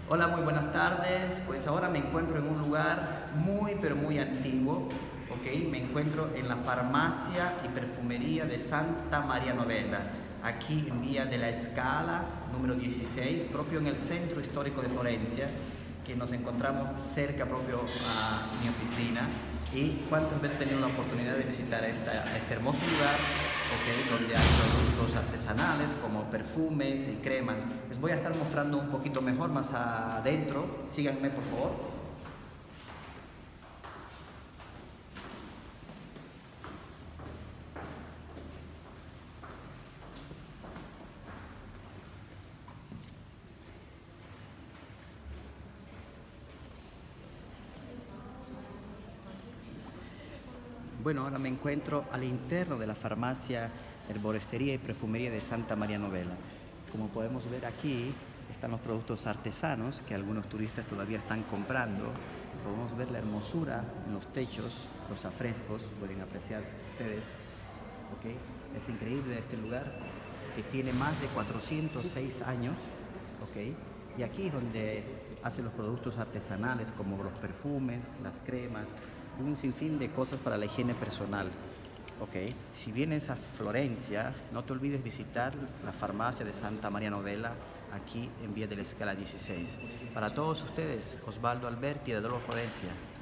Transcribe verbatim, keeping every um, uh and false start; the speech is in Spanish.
Hola, muy buenas tardes. Pues ahora me encuentro en un lugar muy, pero muy antiguo. ¿Ok? Me encuentro en la farmacia y perfumería de Santa María Novella, aquí en Vía de la Scala, número dieciséis, propio en el centro histórico de Florencia, que nos encontramos cerca propio a mi oficina. Y cuántas veces he tenido la oportunidad de visitar esta, este hermoso lugar, ¿ok? Donde hay productos artesanales como perfumes y cremas. Les voy a estar mostrando un poquito mejor más adentro. Síganme, por favor. Bueno, ahora me encuentro al interno de la farmacia, herboristería y perfumería de Santa María Novella. Como podemos ver aquí, están los productos artesanos que algunos turistas todavía están comprando. Podemos ver la hermosura en los techos, los afrescos, pueden apreciar ustedes. ¿Ok? Es increíble este lugar que tiene más de cuatrocientos seis años. ¿Ok? Y aquí es donde hacen los productos artesanales como los perfumes, las cremas, y un sinfín de cosas para la higiene personal. ¿Ok? Si vienes a Florencia, no te olvides visitar la farmacia de Santa María Novella, aquí en Vía de la Scala dieciséis. Para todos ustedes, Osvaldo Alberti de Adolfo Florencia.